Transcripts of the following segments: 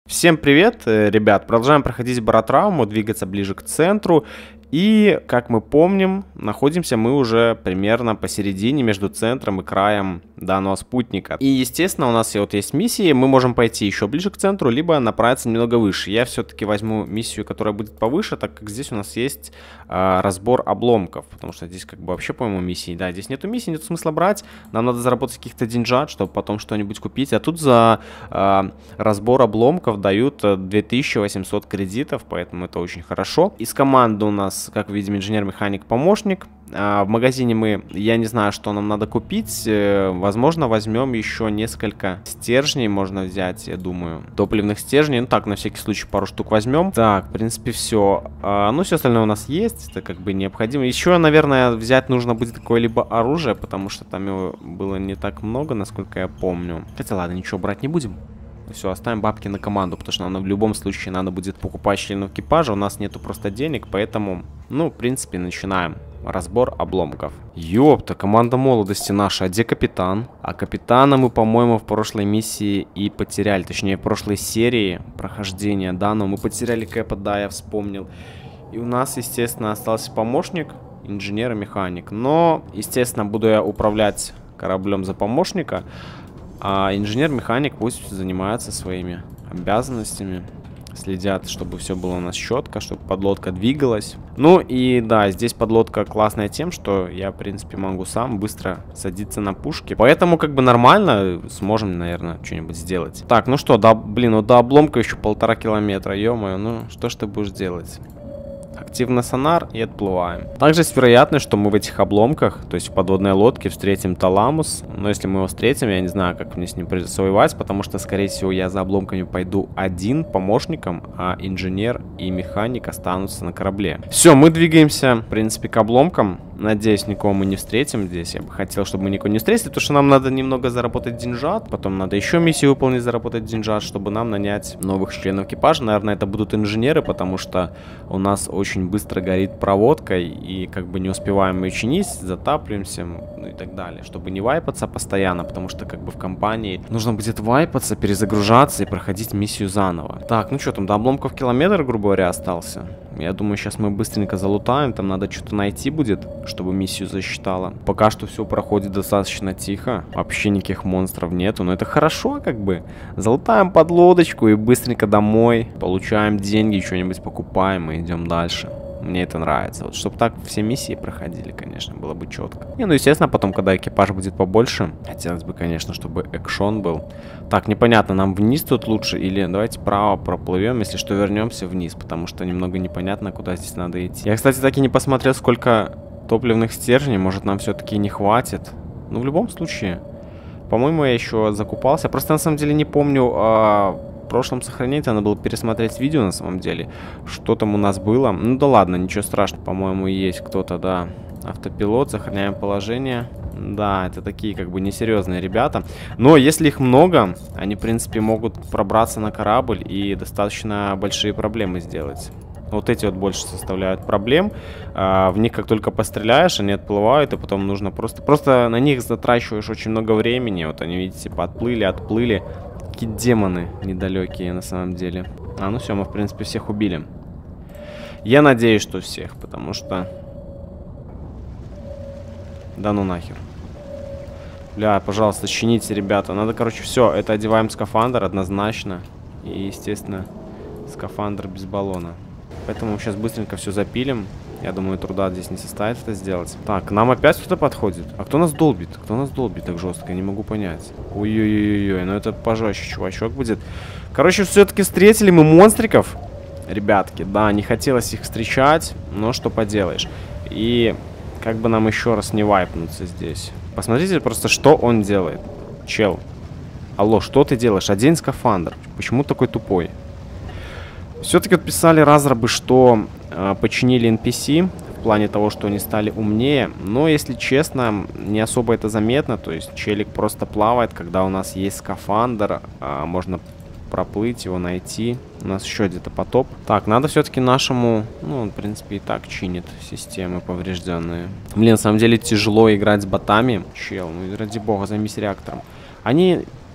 Всем привет, ребят! Продолжаем проходить баротравму, двигаться ближе к центру. И, как мы помним, находимся мы уже примерно посередине между центром и краем данного спутника. И, естественно, у нас вот есть миссии, мы можем пойти еще ближе к центру, либо направиться немного выше. Я все-таки возьму миссию, которая будет повыше, так как здесь у нас есть разбор обломков. Потому что здесь как бы вообще, по-моему, миссии. Да, здесь нету миссии, нет смысла брать. Нам надо заработать каких-то деньжат, чтобы потом что-нибудь купить. А тут за разбор обломков дают 2800 кредитов, поэтому это очень хорошо. Из команды у нас, как видим, инженер-механик-помощник. В магазине я не знаю, что нам надо купить. Возможно, возьмем еще несколько стержней, можно взять, я думаю. Топливных стержней. Ну так, на всякий случай, пару штук возьмем. Так, в принципе, все. Ну, все остальное у нас есть. Это как бы необходимо. Еще, наверное, взять нужно будет какое-либо оружие, потому что там его было не так много, насколько я помню. Хотя, ладно, ничего брать не будем. Все, оставим бабки на команду, потому что нам в любом случае надо будет покупать членов экипажа. У нас нету просто денег, поэтому, ну, в принципе, начинаем разбор обломков. Ёпта, команда молодости наша. А где капитан? А капитана мы, по-моему, в прошлой миссии и потеряли. Точнее, в прошлой серии прохождения данного мы потеряли Кэпа, да, я вспомнил. И у нас, естественно, остался помощник, инженер и механик. Но, естественно, буду я управлять кораблем за помощника. А инженер-механик пусть занимается своими обязанностями. Следят, чтобы все было у нас четко, чтобы подлодка двигалась. Ну и да, здесь подлодка классная тем, что я, в принципе, могу сам быстро садиться на пушки. Поэтому как бы нормально сможем, наверное, что-нибудь сделать. Так, ну что, да, блин, ну до обломка еще 1,5 километра. Ё-моё, ну что ж ты будешь делать? Активно сонар и отплываем. Также есть вероятность, что мы в этих обломках, то есть в подводной лодке, встретим Таламус. Но если мы его встретим, я не знаю, как мне с ним придется воевать, потому что, скорее всего, я за обломками пойду один помощником, а инженер и механик останутся на корабле. Все, мы двигаемся, в принципе, к обломкам. Надеюсь, никого мы не встретим здесь. Я бы хотел, чтобы мы никого не встретили, потому что нам надо немного заработать деньжат. Потом надо еще миссию выполнить, заработать деньжат, чтобы нам нанять новых членов экипажа. Наверное, это будут инженеры, потому что у нас очень быстро горит проводка. И как бы не успеваем ее чинить, затапливаемся, ну и так далее. Чтобы не вайпаться постоянно, потому что как бы в компании нужно будет вайпаться, перезагружаться и проходить миссию заново. Так, ну что там, до обломков километр, грубо говоря, остался. Я думаю, сейчас мы быстренько залутаем. Там надо что-то найти будет, чтобы миссию засчитала. Пока что все проходит достаточно тихо. Вообще никаких монстров нету. Но это хорошо, как бы. Залутаем под лодочку и быстренько домой. Получаем деньги, что-нибудь покупаем и идем дальше. Мне это нравится. Вот чтобы так все миссии проходили, конечно, было бы четко. Не, ну, естественно, потом, когда экипаж будет побольше, хотелось бы, конечно, чтобы экшон был. Так, непонятно, нам вниз тут лучше или давайте право проплывем, если что, вернемся вниз, потому что немного непонятно, куда здесь надо идти. Я, кстати, так и не посмотрел, сколько топливных стержней, может, нам все-таки не хватит. Ну, в любом случае, по-моему, я еще закупался. Просто, на самом деле, не помню... В прошлом сохранении надо было пересмотреть видео на самом деле. Что там у нас было? Ну да ладно, ничего страшного. По-моему, есть кто-то, да. Автопилот, сохраняем положение. Да, это такие как бы несерьезные ребята. Но если их много, они, в принципе, могут пробраться на корабль и достаточно большие проблемы сделать. Вот эти вот больше составляют проблем. В них как только постреляешь, они отплывают, и потом нужно просто на них затрачиваешь очень много времени. Вот они, видите, подплыли, отплыли. Какие демоны недалекие на самом деле. Ну все, мы в принципе всех убили. Я надеюсь, что всех, потому что... Да ну нахер. Бля, пожалуйста, чините, ребята. Надо, короче, все, это одеваем скафандр однозначно. И, естественно, скафандр без баллона. Поэтому сейчас быстренько все запилим. Я думаю, труда здесь не составит это сделать. Так, к нам опять кто-то подходит. А кто нас долбит? Кто нас долбит так жестко? Я не могу понять. Ой-ой-ой-ой, ну это пожестче чувачок будет. Короче, все-таки встретили мы монстриков. Ребятки, да, не хотелось их встречать, но что поделаешь. И как бы нам еще раз не вайпнуться здесь. Посмотрите просто, что он делает. Чел. Алло, что ты делаешь? Одень скафандр. Почему такой тупой? Все-таки вот писали разрабы, что починили NPC в плане того, что они стали умнее. Но, если честно, не особо это заметно. То есть челик просто плавает, когда у нас есть скафандр. Можно проплыть, его найти. У нас еще где-то потоп. Так, надо все-таки нашему... Ну, он, в принципе, и так чинит системы поврежденные. Блин, на самом деле тяжело играть с ботами. Чел, ну ради бога, займись реактором. Они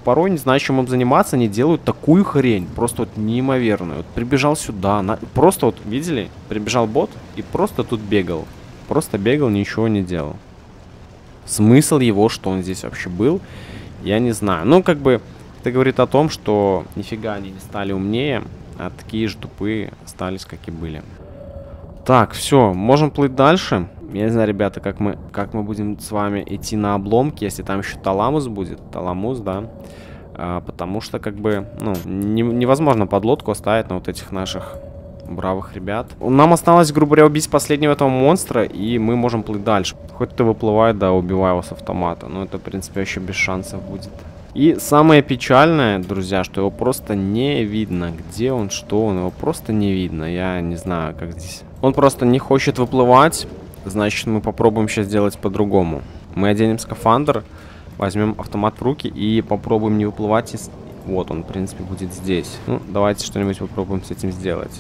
порой, не знаю, чем им заниматься, они делают такую хрень, просто вот неимоверную. Вот прибежал сюда, просто вот, видели, прибежал бот и просто тут бегал. Просто бегал, ничего не делал. Смысл его, что он здесь вообще был, я не знаю. Ну, как бы, это говорит о том, что нифига они не стали умнее, а такие же тупые остались, как и были. Так, все, можем плыть дальше. Я не знаю, ребята, как мы будем с вами идти на обломки, если там еще таламус будет. Таламус, да. Потому что, как бы, ну, невозможно подлодку оставить на вот этих наших бравых ребят. Нам осталось, грубо говоря, убить последнего этого монстра, и мы можем плыть дальше. Хоть ты выплывает, да, убивай его с автомата. Но это, в принципе, вообще без шансов будет. И самое печальное, друзья, что его просто не видно. Где он, что он, его просто не видно. Я не знаю, как здесь. Он просто не хочет выплывать. Значит, мы попробуем сейчас сделать по-другому. Мы оденем скафандр, возьмем автомат в руки и попробуем не выплывать из... Вот он, в принципе, будет здесь. Ну, давайте что-нибудь попробуем с этим сделать.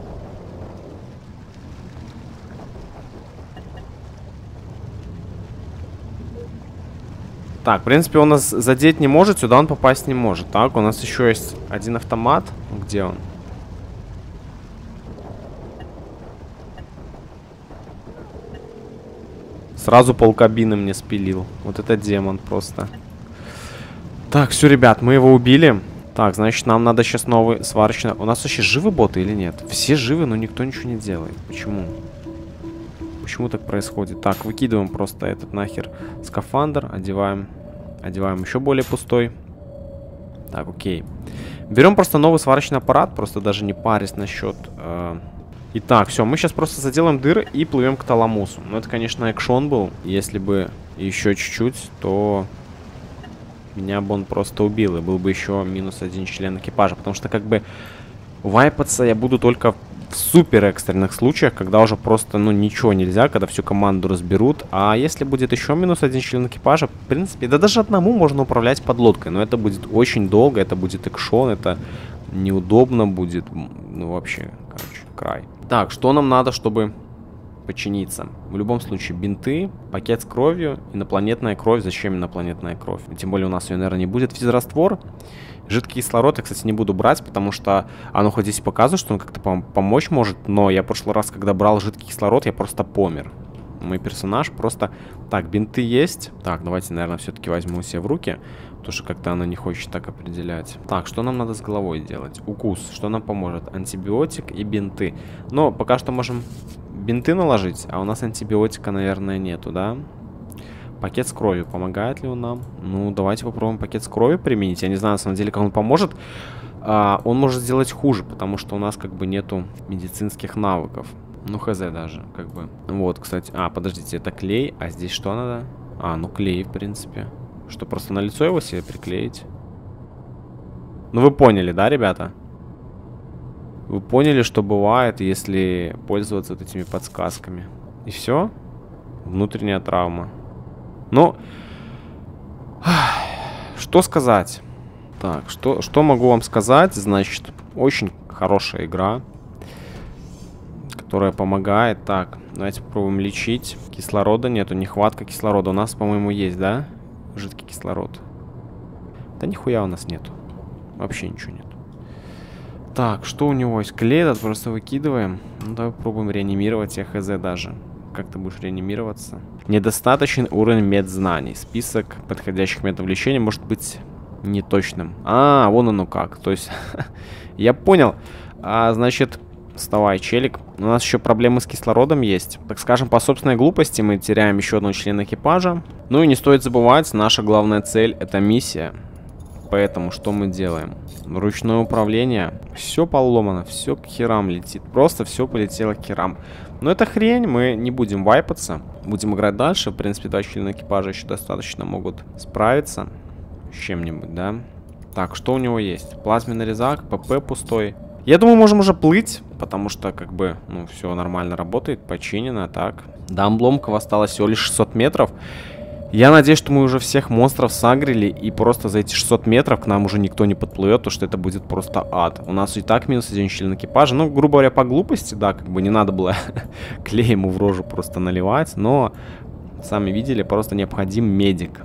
Так, в принципе, он нас задеть не может, сюда он попасть не может. Так, у нас еще есть один автомат. Где он? Сразу полкабины мне спилил. Вот это демон просто. Так, все, ребят, мы его убили. Так, значит, нам надо сейчас новый сварочный... У нас вообще живы боты или нет? Все живы, но никто ничего не делает. Почему? Почему так происходит? Так, выкидываем просто этот нахер скафандр. Одеваем еще более пустой. Так, окей. Берем просто новый сварочный аппарат. Просто даже не парясь насчет... Итак, все, мы сейчас просто заделаем дыры и плывем к таламусу. Ну, это, конечно, экшон был. Если бы еще чуть-чуть, то меня бы он просто убил. И был бы еще минус один член экипажа. Потому что, как бы, вайпаться я буду только в супер экстренных случаях, когда уже просто, ну, ничего нельзя, когда всю команду разберут. А если будет еще минус один член экипажа, в принципе, да даже одному можно управлять подлодкой. Но это будет очень долго, это будет экшон, это неудобно будет. Ну, вообще, короче, край. Так, что нам надо, чтобы починиться? В любом случае, бинты, пакет с кровью, инопланетная кровь. Зачем инопланетная кровь? Тем более у нас ее, наверное, не будет. Физраствор. Жидкий кислород я, кстати, не буду брать, потому что оно хоть здесь показывает, что он как-то помочь может, но я в прошлый раз, когда брал жидкий кислород, я просто помер. Мой персонаж просто... Так, бинты есть. Так, давайте, наверное, все-таки возьму себе в руки, потому что как-то она не хочет так определять. Так, что нам надо с головой делать? Укус. Что нам поможет? Антибиотик и бинты. Но пока что можем бинты наложить, а у нас антибиотика, наверное, нету, да? Пакет с кровью. Помогает ли он нам? Ну, давайте попробуем пакет с кровью применить. Я не знаю, на самом деле, как он поможет. Он может сделать хуже, потому что у нас как бы нету медицинских навыков. Ну, хз даже, как бы. Вот, кстати. Подождите, это клей. А здесь что надо? Ну клей, в принципе. Что, просто на лицо его себе приклеить? Ну, вы поняли, да, ребята? Вы поняли, что бывает, если пользоваться вот этими подсказками. И все? Внутренняя травма. Ну, что сказать? Так, что могу вам сказать? Значит, очень хорошая игра, которая помогает. Так, давайте попробуем лечить. Кислорода нету, нехватка кислорода. У нас, по-моему, есть, да? Жидкий кислород. Да нихуя у нас нету. Вообще ничего нет. Так, что у него есть? Клей этот просто выкидываем. Ну, давай попробуем реанимировать. Я хз даже. Как ты будешь реанимироваться? Недостаточный уровень медзнаний. Список подходящих методов лечения может быть неточным. Вон оно как. То есть, я понял. Значит, вставай, челик. У нас еще проблемы с кислородом есть. Так скажем, по собственной глупости мы теряем еще одного члена экипажа. Ну и не стоит забывать, наша главная цель — это миссия. Поэтому что мы делаем? Ручное управление. Все поломано, все к херам летит. Просто все полетело к херам. Но это хрень, мы не будем вайпаться. Будем играть дальше. В принципе, два члена экипажа еще достаточно могут справиться с чем-нибудь, да? Так, что у него есть? Плазменный резак, ПП пустой. Я думаю, можем уже плыть, потому что, как бы, ну, все нормально работает, починено, так. До обломков осталось всего лишь 600 метров. Я надеюсь, что мы уже всех монстров сагрили, и просто за эти 600 метров к нам уже никто не подплывет, потому что это будет просто ад. У нас и так минус один член экипажа. Ну, грубо говоря, по глупости, да, как бы не надо было клей ему в рожу просто наливать, но, сами видели, просто необходим медик.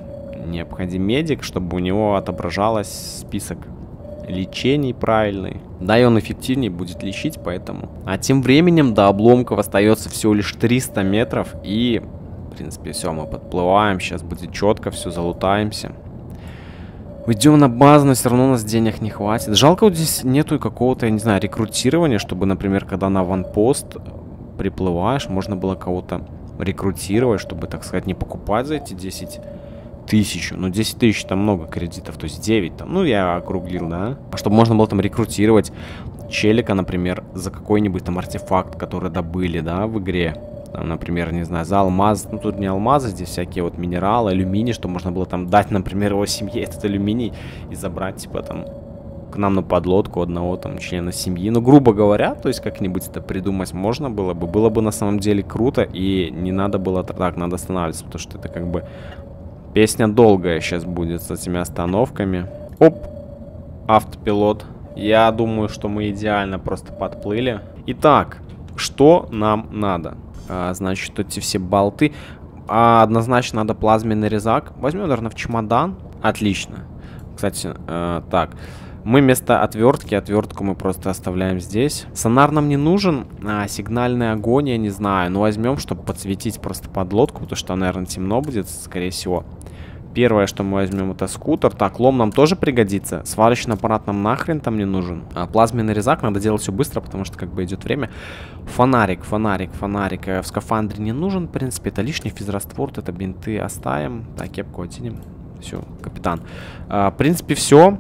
необходим медик, чтобы у него отображалось список лечений правильный. Да, и он эффективнее будет лечить, поэтому. А тем временем до обломков остается всего лишь 300 метров. И, в принципе, все, мы подплываем. Сейчас будет четко, все, залутаемся. Уйдем на базу, но все равно у нас денег не хватит. Жалко, вот здесь нету какого-то, я не знаю, рекрутирования, чтобы, например, когда на ванпост приплываешь, можно было кого-то рекрутировать, чтобы, так сказать, не покупать за эти 10 тысяч. Ну, 10 тысяч там много кредитов, то есть 9 там, ну, я округлил, да. Чтобы можно было там рекрутировать челика, например, за какой-нибудь там артефакт, который добыли, да, в игре. Там, например, не знаю, за алмаз, ну, тут не алмазы, здесь всякие вот минералы, алюминий, что можно было там дать, например, его семье этот алюминий и забрать, типа, там, к нам на подлодку одного там члена семьи. Ну, грубо говоря, то есть как-нибудь это придумать можно было бы на самом деле круто, и не надо было так, надо останавливаться, потому что это как бы песня долгая сейчас будет с этими остановками. Оп, автопилот. Я думаю, что мы идеально просто подплыли. Итак, что нам надо? Значит, эти все болты. Однозначно надо плазменный резак. Возьмем, наверное, в чемодан. Отлично. Кстати, так. Мы вместо отвертку мы просто оставляем здесь. Сонар нам не нужен. Сигнальный огонь, я не знаю. Но возьмем, чтобы подсветить просто подлодку. Потому что, наверное, темно будет, скорее всего. Первое, что мы возьмем, это скутер. Так, лом нам тоже пригодится. Сварочный аппарат нам нахрен там не нужен. Плазменный резак надо делать все быстро, потому что как бы идет время. Фонарик. В скафандре не нужен, в принципе. Это лишний физраствор, это бинты оставим. Так, кепку оденем. Все, капитан. В принципе, все.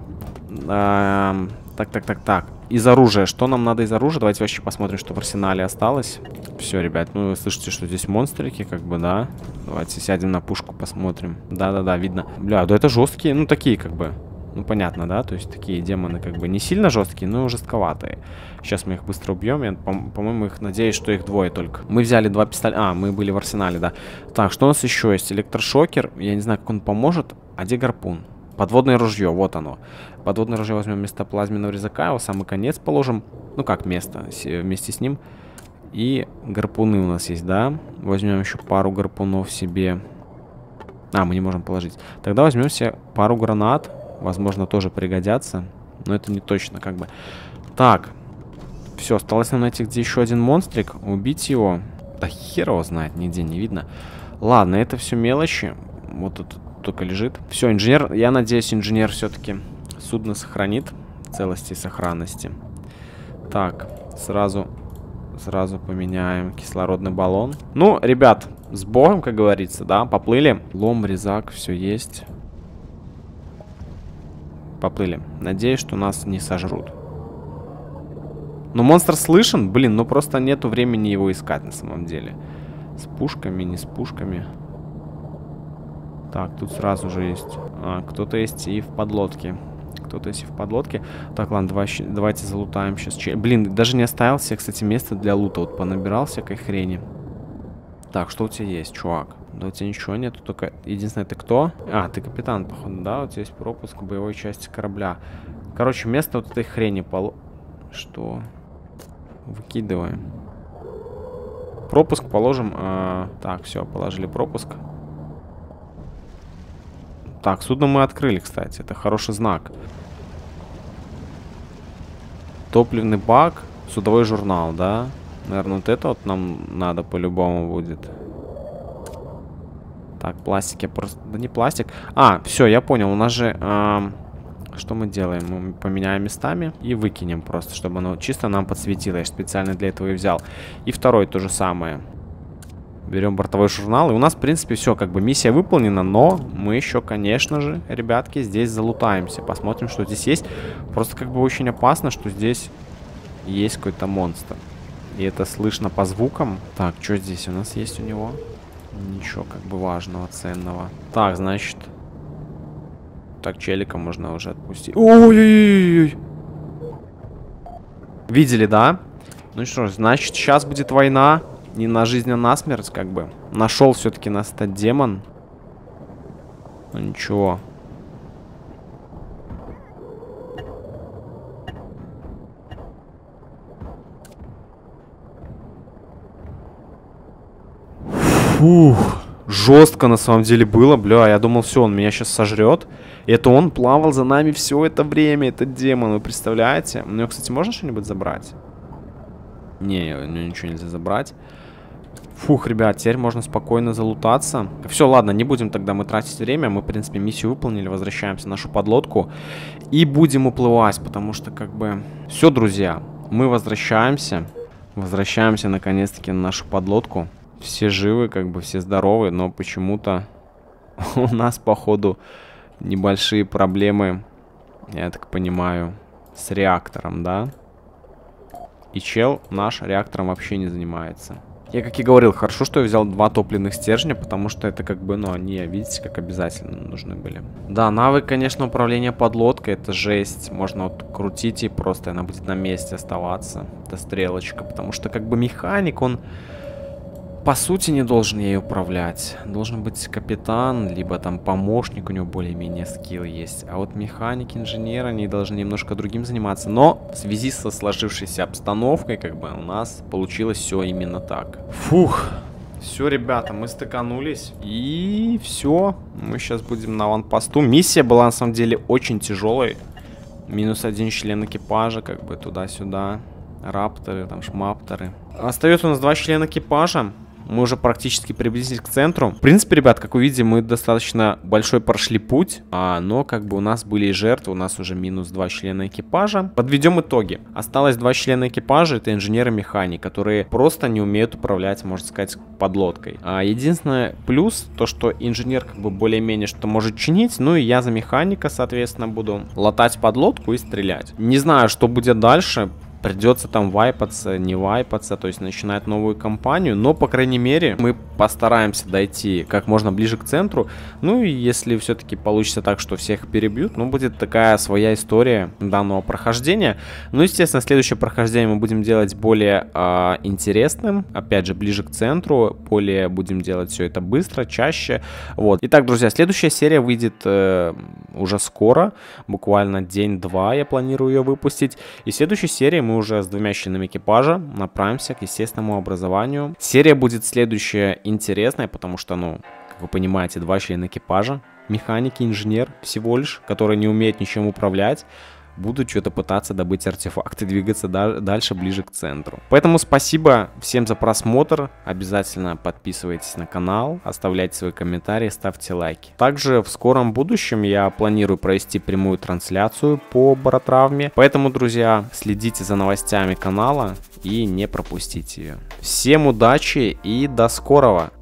Так. Из оружия. Что нам надо из оружия? Давайте вообще посмотрим, что в арсенале осталось. Все, ребят, ну вы слышите, что здесь монстрики, как бы, да. Давайте сядем на пушку, посмотрим. Да, видно. Бля, да это жесткие, ну такие, как бы. Ну понятно, да, то есть такие демоны, как бы, не сильно жесткие, но жестковатые. Сейчас мы их быстро убьем. Я, по-моему, их надеюсь, что их двое только. Мы взяли 2 пистолета. Мы были в арсенале, да. Так, что у нас еще есть? Электрошокер. Я не знаю, как он поможет. А где гарпун? Подводное ружье, вот оно. Подводное ружье возьмем вместо плазменного резака, его в самый конец положим. Ну как место, вместе с ним. И гарпуны у нас есть, да? Возьмем еще пару гарпунов себе. Мы не можем положить. Тогда возьмем себе пару гранат. Возможно, тоже пригодятся. Но это не точно, как бы. Так. Все, осталось нам найти, где еще один монстрик. Убить его. Да хер его знает, нигде не видно. Ладно, это все мелочи. Вот тут только лежит. Все, инженер, я надеюсь, инженер все-таки судно сохранит в целости и сохранности. Так, сразу поменяем кислородный баллон. Ну, ребят, с богом, как говорится, да, поплыли. Лом, резак, все есть. Поплыли. Надеюсь, что нас не сожрут. Но монстр слышен, блин, ну просто нету времени его искать на самом деле. С пушками, не с пушками. Так, тут сразу же есть. Кто-то есть и в подлодке. Так, ладно, давайте залутаем сейчас. Блин, даже не оставил себе, кстати, место для лута. Вот понабирал всякой хрени. Так, что у тебя есть, чувак? Да у тебя ничего нету, только... Единственное, ты кто? Ты капитан, походу, да? У тебя есть пропуск боевой части корабля. Короче, место вот этой хрени Что? Выкидываем. Пропуск положим. Так, все, положили пропуск. Так, судно мы открыли, кстати. Это хороший знак. Топливный бак. Судовой журнал, да? Наверное, вот это вот нам надо по-любому будет. Так, пластик я просто... Да не пластик. Все, я понял. У нас же... Что мы делаем? Мы поменяем местами и выкинем просто, чтобы оно чисто нам подсветило. Я специально для этого и взял. И второй то же самое. Берем бортовой журнал. И у нас, в принципе, все, как бы миссия выполнена. Но мы еще, конечно же, ребятки, здесь залутаемся. Посмотрим, что здесь есть. Просто как бы очень опасно, что здесь есть какой-то монстр. И это слышно по звукам. Так, что здесь у нас есть у него? Ничего как бы важного, ценного. Так, значит... Так, челика можно уже отпустить. Ой-ой-ой-ой! Видели, да? Ну что ж, значит, сейчас будет война. Не на жизнь, а на смерть, как бы. Нашел все-таки нас этот демон. Ну ничего. Фух. Жестко на самом деле было, бля, я думал, все, он меня сейчас сожрет. И это он плавал за нами все это время, этот демон, вы представляете? У него, кстати, можно что-нибудь забрать? Не, у него ничего нельзя забрать. Фух, ребят, теперь можно спокойно залутаться. Все, ладно, не будем тогда мы тратить время. Мы, в принципе, миссию выполнили, возвращаемся в нашу подлодку. И будем уплывать, потому что, как бы... Все, друзья, мы возвращаемся. Возвращаемся, наконец-таки, на нашу подлодку. Все живы, как бы, все здоровы, но почему-то у нас, походу, небольшие проблемы, я так понимаю, с реактором, да? И чел наш реактором вообще не занимается. Я, как и говорил, хорошо, что я взял 2 топливных стержня, потому что это как бы, ну, они, видите, как обязательно нужны были. Да, навык, конечно, управления подлодкой, это жесть. Можно вот крутить и просто она будет на месте оставаться. Это стрелочка, потому что как бы механик, он по сути не должен ей управлять. Должен быть капитан, либо там помощник, у него более-менее скилл есть. А вот механики, инженеры, они должны немножко другим заниматься. Но в связи со сложившейся обстановкой, как бы у нас получилось все именно так. Фух. Все, ребята, мы стыканулись. И все. Мы сейчас будем на аванпосту. Миссия была на самом деле очень тяжелой. -1 член экипажа, как бы туда-сюда. Рапторы, там шмапторы. Остается у нас 2 члена экипажа. Мы уже практически приблизились к центру. В принципе, ребят, как вы видите, мы достаточно большой прошли путь. Но как бы у нас были и жертвы. У нас уже -2 члена экипажа. Подведем итоги. Осталось 2 члена экипажа. Это инженеры-механик, которые просто не умеют управлять, можно сказать, подлодкой. Единственное плюс, то что инженер как бы более-менее что может чинить. Ну и я за механика, соответственно, буду латать подлодку и стрелять. Не знаю, что будет дальше. Придется там вайпаться, не вайпаться, то есть начинать новую кампанию. Но, по крайней мере, мы постараемся дойти как можно ближе к центру. Ну и если все-таки получится так, что всех перебьют, ну будет такая своя история данного прохождения. Ну, естественно, следующее прохождение мы будем делать более интересным. Опять же, ближе к центру. Более будем делать все это быстро, чаще. Вот. Итак, друзья, следующая серия выйдет уже скоро. Буквально день-два я планирую ее выпустить. И в следующей серии мы уже с 2 членами экипажа направимся к естественному образованию. Серия будет следующая интересная, потому что, ну, как вы понимаете, 2 члена экипажа, механик и инженер всего лишь, который не умеет ничем управлять, будут что-то пытаться добыть артефакты, двигаться дальше, ближе к центру. Поэтому спасибо всем за просмотр. Обязательно подписывайтесь на канал, оставляйте свои комментарии, ставьте лайки. Также в скором будущем я планирую провести прямую трансляцию по баротравме. Поэтому, друзья, следите за новостями канала и не пропустите ее. Всем удачи и до скорого!